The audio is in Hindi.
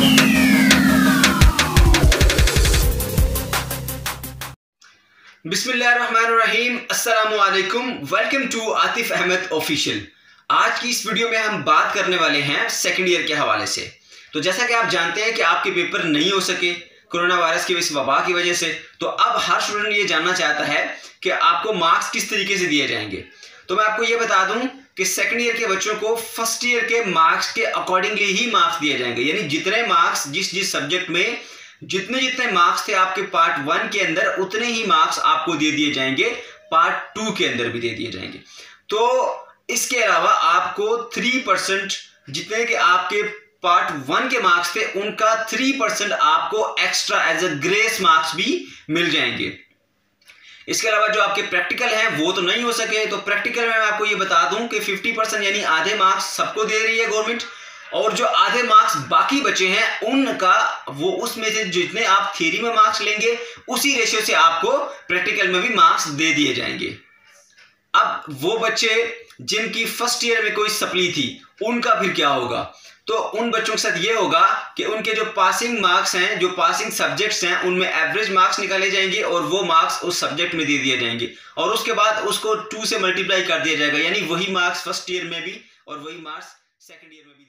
बिस्मिल्लाहिर्रहमानिर्रहीम, अस्सलामुअलैकुम। Welcome to Atif Ahmed official. आज की इस वीडियो में हम बात करने वाले हैं सेकंड ईयर के हवाले से। तो जैसा कि आप जानते हैं कि आपके पेपर नहीं हो सके कोरोना वायरस की इस वबा की वजह से, तो अब हर स्टूडेंट ये जानना चाहता है कि आपको मार्क्स किस तरीके से दिए जाएंगे। तो मैं आपको ये बता दूं कि सेकंड ईयर के बच्चों को फर्स्ट ईयर के मार्क्स के अकॉर्डिंगली ही मार्क्स दिए जाएंगे। यानी जितने मार्क्स जिस सब्जेक्ट में जितने मार्क्स थे आपके पार्ट 1 के अंदर, उतने ही मार्क्स आपको दे दिए जाएंगे पार्ट 2 के अंदर भी दे दिए जाएंगे। तो इसके अलावा आपको 3% जितने के आपके पार्ट 1 के मार्क्स थे, उनका 3% आपको extra as a grace marks भी मिल जाएंगे। इसके अलावा जो आपके प्रैक्टिकल हैं वो तो नहीं हो सके, तो प्रैक्टिकल में मैं आपको ये बता दूं कि 50% यानी आधे मार्क्स सबको दे रही है गवर्नमेंट, और जो आधे मार्क्स बाकी बचे हैं उनका वो उसमें से जितने आप थ्योरी में मार्क्स लेंगे उसी रेशियो से आपको प्रैक्टिकल में भी मार्क्स दे दिए जाएंगे। अब वो बच्चे जिनकी फर्स्ट ईयर में कोई सप्ली थी उनका फिर क्या होगा? तो उन बच्चों के साथ ये होगा कि उनके जो पासिंग मार्क्स हैं, जो पासिंग सब्जेक्ट्स हैं, उनमें एवरेज मार्क्स निकाले जाएंगे और वो मार्क्स उस सब्जेक्ट में दे दिए जाएंगे और उसके बाद उसको 2 से मल्टीप्लाई कर दिया जाएगा। यानी वही मार्क्स फर्स्ट ईयर में भी और वही मार्क्स सेकंड ईयर में भी